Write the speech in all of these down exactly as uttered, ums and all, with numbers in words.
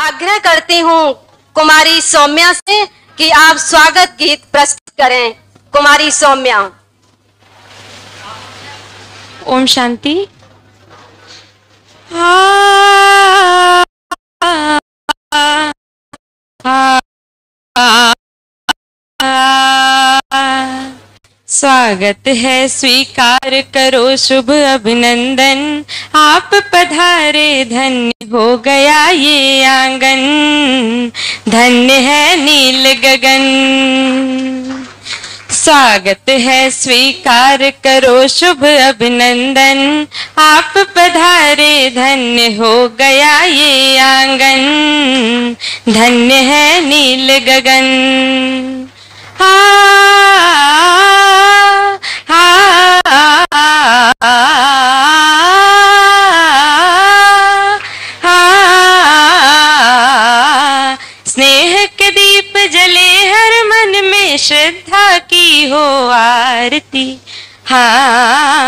आग्रह करती हूँ कुमारी सौम्या से कि आप स्वागत गीत प्रस्तुत करें। कुमारी सौम्या। ओम शांति। आ, आ, आ, आ, आ, आ, स्वागत है स्वीकार करो शुभ अभिनंदन, आप पधारे धन्य हो गया ये आंगन, धन्य है नील गगन। स्वागत है स्वीकार करो शुभ अभिनंदन, आप पधारे धन्य हो गया ये आंगन, धन्य है नील गगन। आ, आ, आ, आ, आ, आ, स्नेह के दीप जले हर मन में, श्रद्धा की हो आरती। हाँ,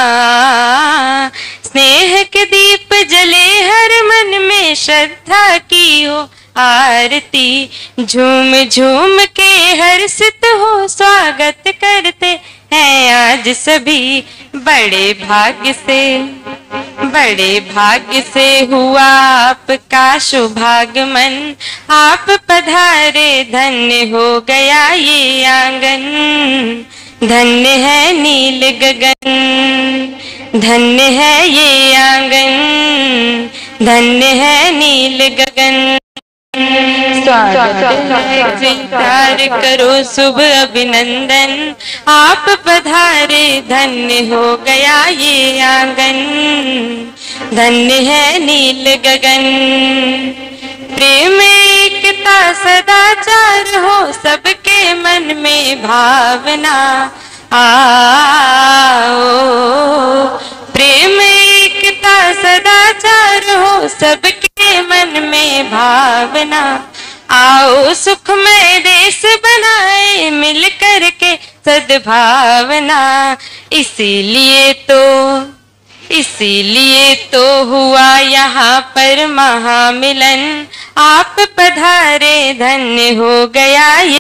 स्नेह के दीप जले हर मन में, श्रद्धा की हो आरती। झूम झूम के हर्षित हो स्वागत करते हैं आज सभी, बड़े भाग्य से बड़े भाग्य से हुआ आपका शुभागमन, आप पधारे धन्य हो गया ये आंगन, धन्य है नील गगन, धन्य है ये आंगन, धन्य है नील गगन। स्वागत है स्वीकार करो शुभ अभिनंदन, आप पधारे धन्य हो गया ये आंगन, धन्य है नील गगन। प्रेम एकता सदाचार हो सबके मन में भावना, आओ प्रेम एकता सदाचार हो सबके मन में भावना, आओ सुखमय देश बनाए मिल कर के सद्भावना। इसीलिए तो इसीलिए तो हुआ यहाँ पर महामिलन, आप पधारे धन्य हो गया ये,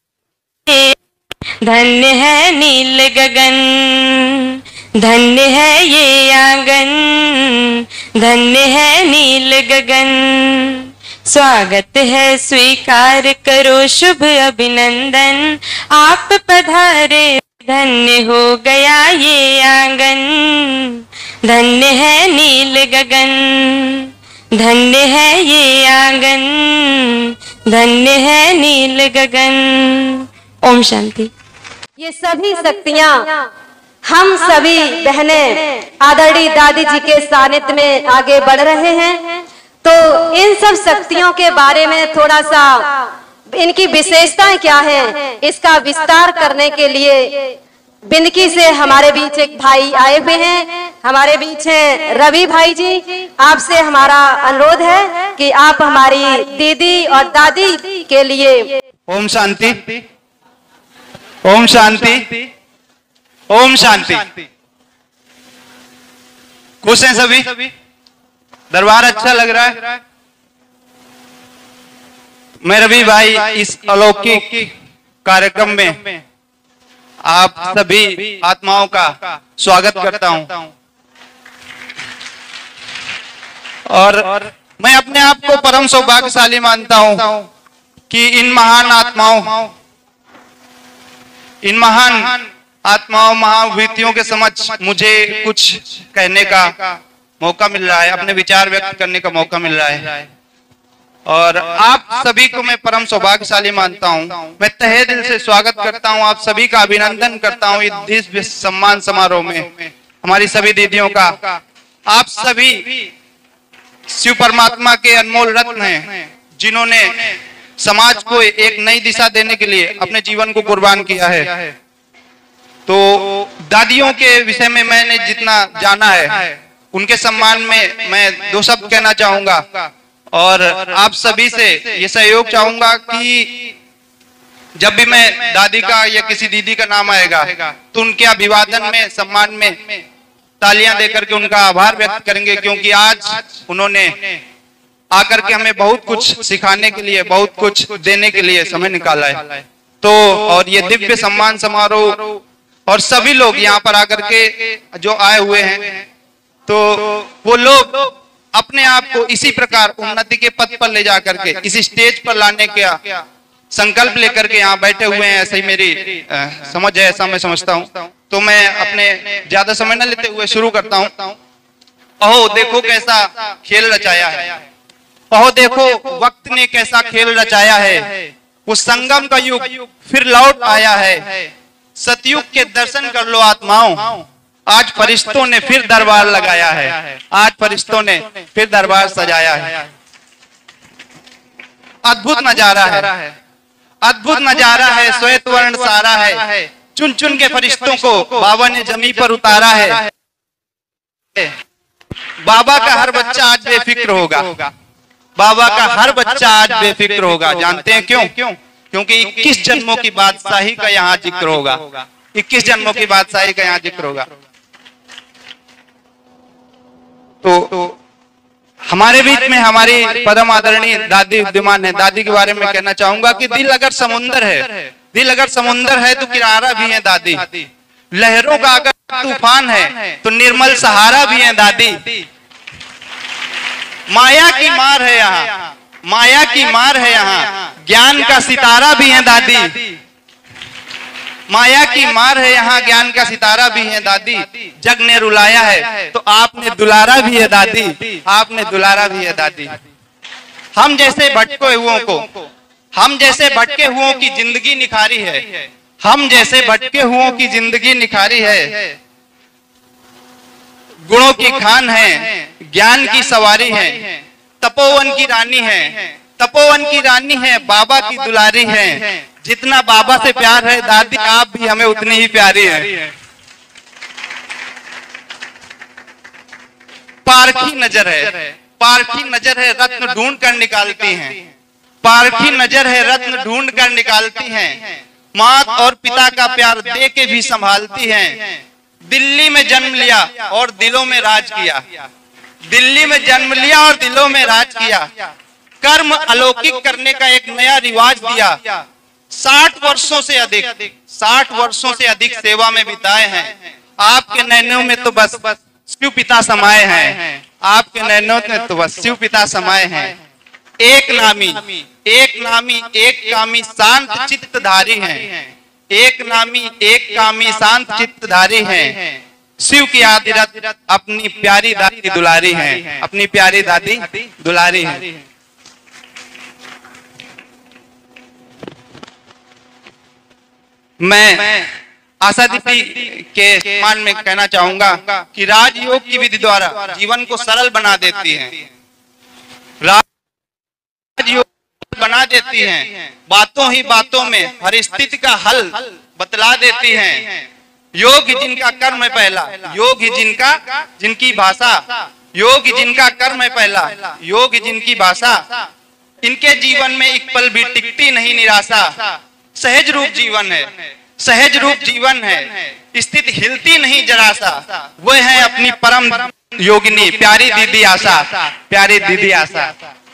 धन्य है नील गगन, धन्य है ये आंगन, धन्य है नील गगन। स्वागत है स्वीकार करो शुभ अभिनंदन, आप पधारे धन्य हो गया ये आंगन, धन्य है नील गगन, धन्य है ये आंगन, धन्य है नील गगन। ओम शांति। ये सभी शक्तियाँ हम सभी बहनें आदरणीय दादी जी के सानिध्य में आगे बढ़ रहे हैं, तो इन सब शक्तियों के बारे में थोड़ा सा इनकी विशेषताएं क्या है, इसका विस्तार करने के लिए बिंदकी से हमारे बीच एक भाई आए हुए हैं। हमारे बीच हैं रवि भाई जी। आपसे हमारा अनुरोध है कि आप हमारी दीदी और दादी के लिए। ओम शांति, ओम शांति, ओम शांति। खुश हैं सभी? दरबार अच्छा लग रहा है? मैं रवि भाई इस अलौकिक कार्यक्रम में आप सभी आत्माओं का स्वागत करता हूं, और मैं अपने आप को परम सौभाग्यशाली मानता हूं कि इन महान आत्माओं इन महान आत्माओं महाविभूतियों के समक्ष मुझे कुछ कहने का मौका मिल रहा है, अपने विचार व्यक्त करने का मौका मिल रहा है, और आप सभी को मैं परम सौभाग्यशाली मानता हूं। मैं तहे दिल से स्वागत करता हूं, आप सभी का अभिनंदन करता हूं इस दिव्य सम्मान समारोह में। हमारी सभी दीदियों का, आप सभी शिव परमात्मा के अनमोल रत्न हैं, जिन्होंने समाज को एक नई दिशा देने के लिए अपने जीवन को कुर्बान किया है। तो दादियों के विषय में मैंने जितना जाना है, उनके सम्मान में मैं दो शब्द कहना चाहूंगा, और आप सभी से ये सहयोग चाहूंगा कि जब भी मैं दादी का या किसी दीदी का नाम आएगा तो उनके अभिवादन में, सम्मान में तालियां देकर के उनका आभार व्यक्त करेंगे, क्योंकि आज उन्होंने आकर के हमें बहुत कुछ सिखाने के लिए, बहुत कुछ देने के लिए समय निकाला है। तो और ये दिव्य सम्मान समारोह और सभी लोग यहाँ पर आकर के जो आए हुए हैं, तो वो लोग अपने आप को इसी प्रकार उन्नति के पथ पर ले जाकर के इस स्टेज पर लाने का संकल्प लेकर के यहाँ बैठे हुए हैं। ऐसे ही मेरी आ, समझ है, ऐसा मैं समझता हूँ। तो मैं अपने ज्यादा समय न लेते हुए शुरू करता हूँ। अहो देखो कैसा खेल रचाया है, अहो देखो वक्त ने कैसा खेल रचाया है। वो संगम का युग फिर लौट आया है, सतयुग के दर्शन कर लो आत्माओं, आज फरिश्तों ने फिर दरबार लगाया है, आज फरिश्तों ने फिर दरबार सजाया है। अद्भुत नजारा है, अद्भुत नजारा है, श्वेत वर्ण सारा है, चुन चुन के फरिश्तों को बाबा ने जमीन पर उतारा है। बाबा का हर बच्चा आज बेफिक्र होगा, बाबा का हर बच्चा आज बेफिक्र होगा। जानते हैं क्यों? क्योंकि इक्कीस जन्मों की बादशाही का यहाँ जिक्र होगा, इक्कीस जन्मों की बादशाही का यहाँ जिक्र होगा। तो हमारे बीच में हमारी परम आदरणीय दादी विद्यमान है। दादी के बारे में कहना चाहूंगा कि दिल अगर समुंदर है, दिल अगर समुंदर है तो किनारा भी है दादी। लहरों का अगर तूफान है तो निर्मल सहारा भी है दादी। माया की मार है यहाँ, माया की मार है यहाँ, ज्ञान का सितारा भी है दादी। माया की मार है यहाँ, ज्ञान का सितारा भी है दादी। जग ने रुलाया है तो आपने दुलारा भी है दादी, आपने दुलारा भी है दादी। हम जैसे भटके हुओं को, हम जैसे भटके हुओं की जिंदगी निखारी है, हम जैसे भटके हुओं की जिंदगी निखारी है। गुणों की खान है, ज्ञान की सवारी है, तपोवन की रानी है, तपोवन की रानी है, बाबा की दुलारी है। जितना बाबा से प्यार है दादी, आप भी हमें उतनी ही प्यारी है। पारखी नजर है, पारखी नजर है, रत्न ढूंढ कर निकालती हैं, पारखी नजर है, रत्न ढूंढ कर निकालती हैं। माँ और पिता का प्यार दे के भी संभालती हैं। दिल्ली में जन्म लिया और दिलों में राज किया, दिल्ली में जन्म लिया और दिलों में राज किया। कर्म अलौकिक करने का एक नया रिवाज दिया। साठ वर्षों से अधिक, साठ वर्षों से अधिक सेवा में बिताए हैं। आपके नैनों में तो बस शिव पिता समाये हैं, आपके नैनों में तो बस शिव पिता समाये हैं। एक नामी, एक नामी, एक कामी शांत चित्तधारी हैं, एक नामी, एक कामी शांत चित्तधारी हैं। शिव की आदिरत अपनी प्यारी दादी दुलारी हैं, अपनी प्यारी दादी दुलारी हैं। मैं आशा दीदी के सम्मान में कहना चाहूंगा कि राजयोग की विधि द्वारा जीवन को सरल बना देती है, राजयोग बना देती हैं, बातों ही बातों में हर स्थिति का हल बतला देती हैं। योग ही जिनका कर्म है पहला, योग ही जिनका जिनकी भाषा, योग ही जिनका कर्म है पहला, योग ही जिनकी भाषा। इनके जीवन में एक पल भी टिकती नहीं निराशा। सहज रूप जीवन है, सहज रूप जीवन है, स्थिति हिलती नहीं जरा सा। वो है अपनी परम योगिनी प्यारी दीदी आशा, प्यारी दीदी आशा।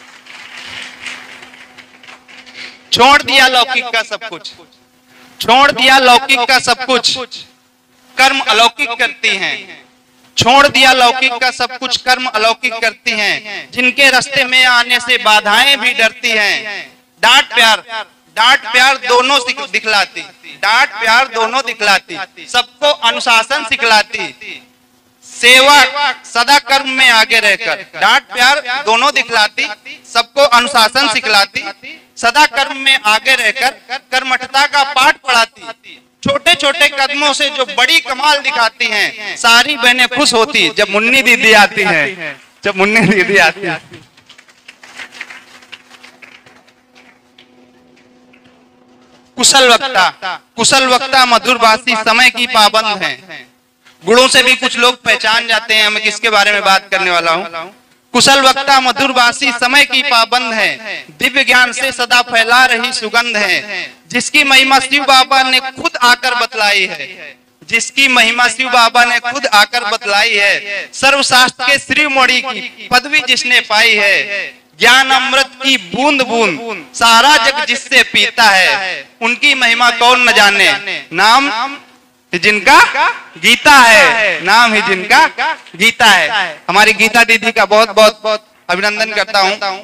छोड़ दिया लौकिक का सब कुछ, छोड़ दिया लौकिक का सब कुछ, कर्म अलौकिक करती हैं। छोड़ दिया लौकिक का सब कुछ, कर्म अलौकिक करती हैं। जिनके रास्ते में आने से बाधाएं भी डरती हैं। डांट प्यार, डांट प्यार दोनों दिखलाती, डांट प्यार दोनों दिखलाती, सबको अनुशासन सिखलाती। सेवा सदा कर्म में आगे रहकर, डांट प्यार दोनों दिखलाती, सबको अनुशासन सिखलाती। सदा कर्म में आगे रहकर कर्मठता का पाठ पढ़ाती। छोटे छोटे कदमों से जो बड़ी कमाल दिखाती हैं। सारी बहनें खुश होती जब मुन्नी दीदी आती हैं, जब मुन्नी दीदी आती है। कुशल वक्ता, कुशल वक्ता मधुरभाषी समय की पाबंद हैं। गुणों से भी कुछ लोग पहचान जाते हैं। मैं किसके बारे में बात करने वाला हूँ? कुशल वक्ता मधुरभाषी समय की पाबंद है। दिव्य ज्ञान से सदा फैला रही सुगंध है। जिसकी महिमा शिव बाबा ने खुद आकर बतलाई है, जिसकी महिमा शिव बाबा ने खुद आकर बतलाई है। सर्वशास्त्र के श्री मोड़ी की पदवी जिसने पाई है। ज्ञान अमृत की बूंद बूंद सारा जग जिससे पीता है, उनकी महिमा कौन न जाने, नाम जिनका गीता है, नाम ही जिनका गीता है। हमारी गीता दीदी का बहुत बहुत बहुत अभिनंदन करता हूं।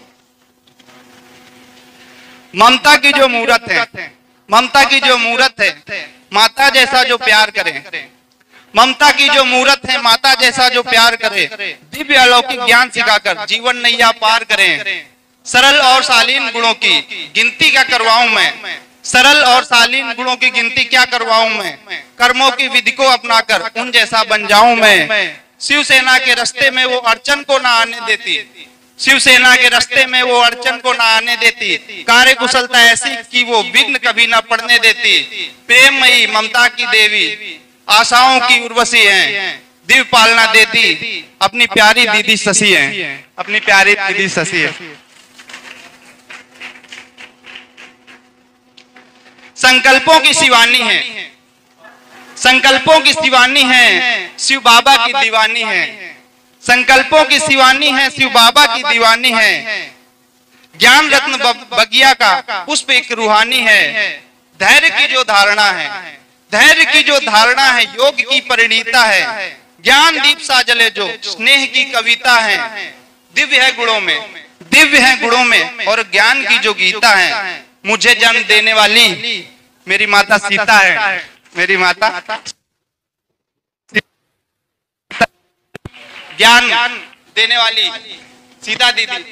ममता की जो मूरत है, ममता की जो मूरत है, माता जैसा जो प्यार करे, ममता की जो मूरत है, माता जैसा जो प्यार करे, दिव्य अलौकिक ज्ञान सिखाकर जीवन नैया पार करें। सरल और शालीन गुणों की गिनती क्या करवाऊं मैं, सरल और शालीन गुणों की गिनती क्या करवाऊं मैं, कर्मों की विधि को अपनाकर उन जैसा बन जाऊं मैं। शिवसेना के रास्ते में वो अड़चन को ना आने देती, शिवसेना के रास्ते में वो अड़चन को ना आने देती, कार्य कुशलता ऐसी कि वो विघ्न कभी ना पड़ने देती। प्रेममयी ममता की देवी, आशाओं की उर्वशी हैं, दिव्य पालना देती, अपनी प्यारी दीदी शशि है, अपनी प्यारी दीदी शशि है। संकल्पों की शिवानी है, संकल्पों की शिवानी है, शिव बाबा की दीवानी है, संकल्पों की शिवानी है, शिव बाबा की दीवानी है। ज्ञान रत्न बगिया का पुष्प एक रूहानी है। धैर्य की जो धारणा है, धैर्य की जो धारणा है, योग की परिणीता है। ज्ञान दीप सा जले जो स्नेह की कविता है, दिव्य है गुणों में, दिव्य है गुणों में, और ज्ञान की जो गीता है। मुझे जन्म देने वाली मेरी माता सीता है, मेरी माता ज्ञान देने वाली सीता दीदी।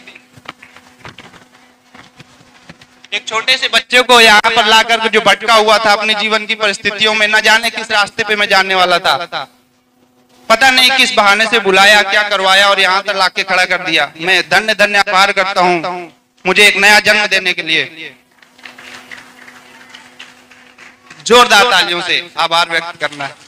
एक छोटे से बच्चे को यहाँ पर लाकर जो भटका हुआ था अपने जीवन की परिस्थितियों में, न जाने किस रास्ते पे मैं जाने वाला था, पता नहीं किस बहाने से बुलाया, क्या करवाया और यहाँ तक लाके खड़ा कर दिया। मैं धन्य धन्य आभार करता हूँ मुझे एक नया जन्म देने के लिए। जोरदार तालियों से आभार व्यक्त करना है।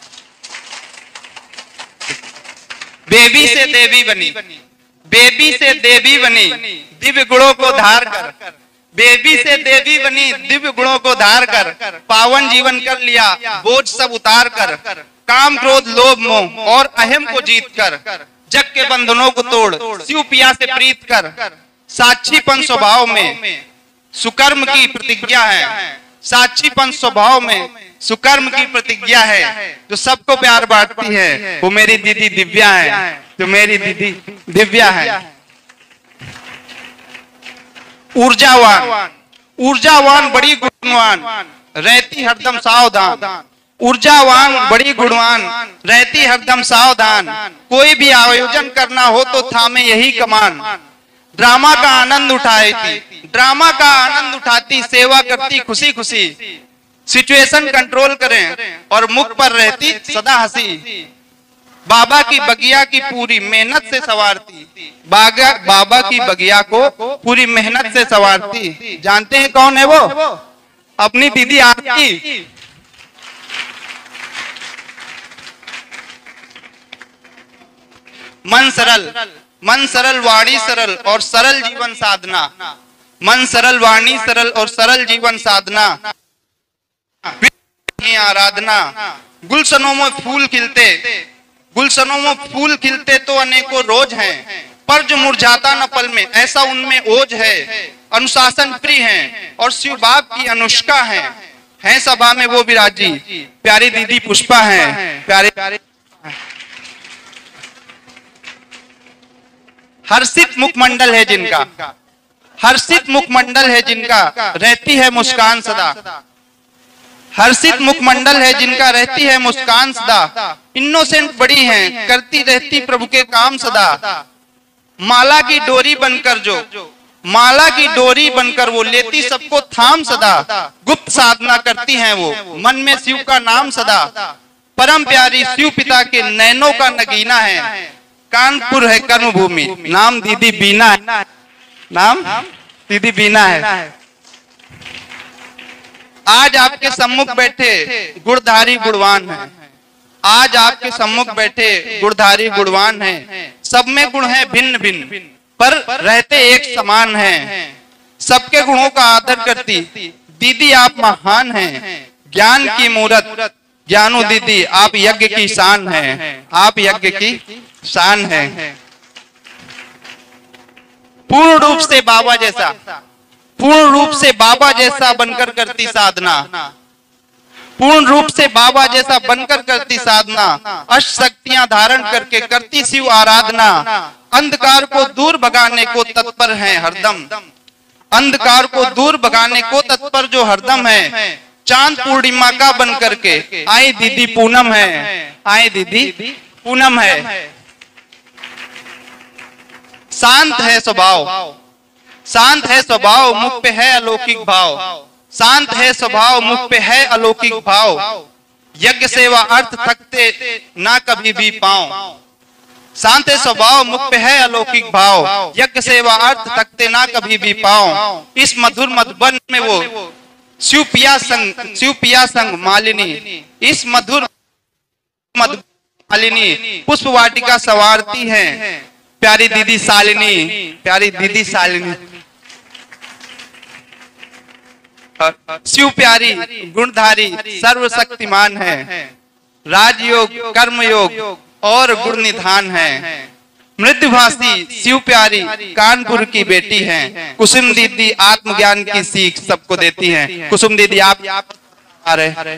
बेबी से देवी बनी, बेबी से देवी बनी, दिव्य गुणों को धार कर, बेबी से देवी बनी, दिव्य गुणों को धार कर, पावन जीवन कर लिया बोझ सब उतार कर, काम क्रोध लोभ मोह और अहम को जीत कर, जग के बंधनों को तोड़ शिव पिया से प्रीत कर, साक्षीपन स्वभाव में सुकर्म की प्रतिज्ञा है, साक्षीपन स्वभाव में सुकर्म की प्रतिज्ञा है। जो सबको प्यार बांटती है वो मेरी दीदी दिव्या है, जो मेरी दीदी दिव्या है। ऊर्जावान, ऊर्जावान बड़ी गुणवान, रहती हरदम सावधान, ऊर्जावान बड़ी गुणवान, रहती हरदम सावधान। कोई भी आयोजन करना हो तो थामे यही कमान, ड्रामा का आनंद उठाती, ड्रामा का आनंद उठाती, सेवा करती खुशी खुशी, सिचुएशन कंट्रोल करें और मुख पर रहती सदा हंसी। बाबा की बगिया की पूरी मेहनत से संवारती, बागा बाबा की बगिया को पूरी मेहनत से संवारती। जानते हैं कौन है वो? अपनी दीदी आरती। मन सरल, मन सरल वाणी सरल और सरल जीवन साधना, मन सरल वाणी सरल और सरल जीवन साधना। आराधना, गुलशनों में फूल खिलते, गुलशनों में फूल खिलते तो अनेकों रोज हैं, पर जो मुरझाता न पल में ऐसा उनमें ओज है। अनुशासन प्रिय हैं और शिव बाप की अनुष्का हैं, हैं सभा में वो विराजी, प्यारी दीदी पुष्पा हैं, प्यारे प्यारे। हर्षित मुखमंडल है जिनका, हर्षित मुखमंडल है जिनका, रहती है मुस्कान सदा। हर्षित मुखमंडल है जिनका, रहती है मुस्कान सदा। इनोसेंट बड़ी हैं, करती रहती प्रभु के काम सदा। माला की डोरी बनकर जो, माला की डोरी बनकर वो लेती सबको थाम सदा। गुप्त साधना करती हैं वो, मन में शिव का नाम सदा। परम प्यारी शिव पिता के नैनों का नगीना है। कानपुर है कर्म भूमि, नाम दीदी बीना है, नाम दीदी बीना है। आज आपके सम्मुख बैठे गुणधारी गुणवान है, आज आपके सम्मुख बैठे गुणधारी गुणवान है। सब में गुण है भिन्न भिन्न, पर रहते एक समान हैं। सबके गुणों का आदर करती दीदी आप महान हैं। ज्ञान की मूरत ज्ञानू दीदी आप यज्ञ की शान हैं, आप यज्ञ की शान है। पूर्ण रूप से बाबा जैसा, पूर्ण रूप से बाबा जैसा बनकर करती साधना, पूर्ण रूप से बाबा जैसा बनकर करती साधना, अष्ट शक्तियां धारण करके करती शिव आराधना, अंधकार को दूर भगाने को तत्पर है हरदम, अंधकार को दूर भगाने को तत्पर जो हरदम है, चांद पूर्णिमा का बन करके आई दीदी पूनम है, आई दीदी पूनम है। शांत है स्वभाव, शांत है स्वभाव, मुख पे है अलौकिक भाव, शांत है स्वभाव, मुख पे है अलौकिक भाव, यज्ञ सेवा अर्थ थकते ना कभी भी पाओ, शांत है स्वभाव, मुख पे है अलौकिक भाव, यज्ञ सेवा अर्थ थकते ना कभी भी पाओ। इस मधुर मधुबन में वो शिव पिया संग, शिव पिया संग मालिनी, इस मधुर मधुबन मालिनी पुष्प वाटिका संवारती है प्यारी दीदी शालिनी, प्यारी दीदी शालिनी। शिव प्यारी गुणधारी सर्वशक्तिमान है, राजयोग कर्म योग और गुण निधान है, मृदुभाषी शिव प्यारी कानपुर की बेटी है, कुसुम दीदी आत्मज्ञान की सीख सबको देती हैं। कुसुम दीदी आप आ रहे,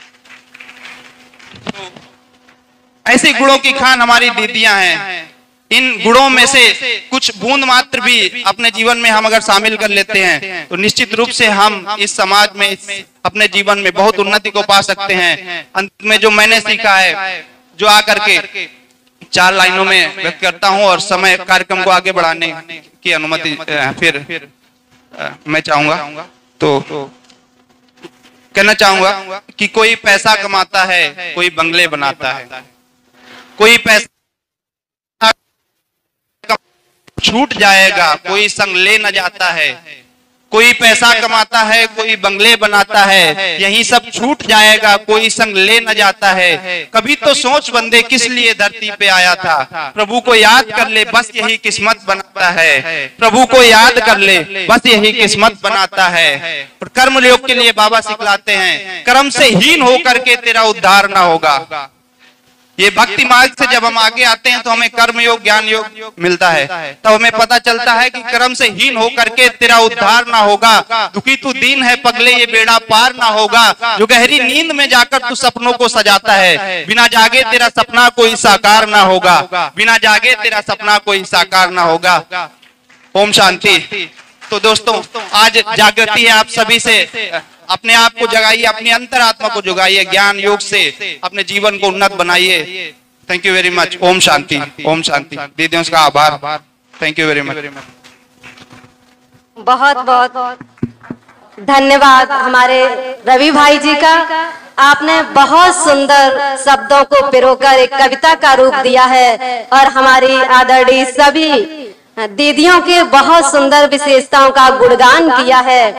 ऐसे गुणों की खान हमारी दीदियां हैं। इन गुणों में से कुछ बूंद मात्र भी अपने जीवन में हम अगर शामिल कर लेते हैं तो निश्चित रूप से हम इस समाज में इस अपने जीवन में बहुत उन्नति को पा सकते हैं। अंत में जो मैंने सीखा है, जो आकर के चार लाइनों में व्यक्त करता हूं और समय कार्यक्रम को आगे बढ़ाने की अनुमति फिर, फिर मैं चाहूंगा तो कहना चाहूंगा कि कोई पैसा कमाता है, कोई बंगले बनाता है, कोई पैसा छूट जाएगा, कोई संग ले न जाता है, कोई पैसा कमाता है, कोई बंगले बनाता है, यही सब छूट जाएगा, कोई संग ले न जाता है। कभी तो सोच बंदे किस लिए धरती पे आया था, प्रभु को याद कर ले बस यही किस्मत बनाता है, प्रभु को याद कर ले बस यही किस्मत बनाता है। और कर्म योग के लिए बाबा सिखलाते हैं, कर्म से हीन होकर के तेरा उद्धार ना होगा। ये भक्ति मार्ग से जब हम आगे आते हैं तो हमें कर्म योग ज्ञान योग मिलता है, तब हमें पता चलता है कि कर्म से हीन होकर के तेरा उद्धार ना होगा। दुखी तू दीन है पगले ये बेड़ा पार ना होगा, जो गहरी नींद में जाकर तू सपनों को सजाता है, बिना जागे तेरा सपना कोई साकार ना होगा, बिना जागे तेरा सपना कोई साकार ना होगा। ओम शांति। तो दोस्तों आज जागृति है, आप सभी से अपने आप को जगाइए, अपनी अंतरात्मा को जगाइए, ज्ञान योग से अपने जीवन को उन्नत बनाइए। Thank you very much. ओम शांति, ओम शांति। दीदियों का आभार, थैंक यू वेरी मच। बहुत बहुत धन्यवाद हमारे रवि भाई जी का। आपने बहुत सुंदर शब्दों को पिरोकर एक कविता का रूप दिया है और हमारी आदरणीय सभी दीदियों के बहुत सुंदर विशेषताओं का गुणगान किया है।